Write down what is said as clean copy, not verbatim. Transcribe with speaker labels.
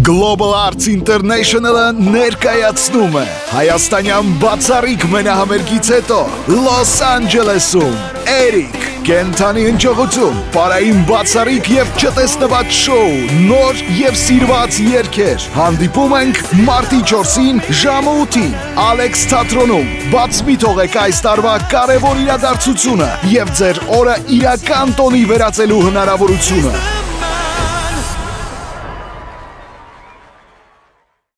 Speaker 1: Global Arts International-ը ներկայացնում է հայաստանյան բացառիկ մենահամերգից հետո Լոս Անջելեսում Էրիկ կենթանի հնչողություն, պարային բացառիկ և չտեսնված շոու, նոր և սիրված երգեր։ Հանդիպում ենք մարտի 4-ին ժամը 8-ին Ալեքս թատրոնում։ Բաց մի թողեք այս տարվա կարևոր իրադարձությունը և ձեր օրը իրական տոնի վերածելու հնարավորությունը։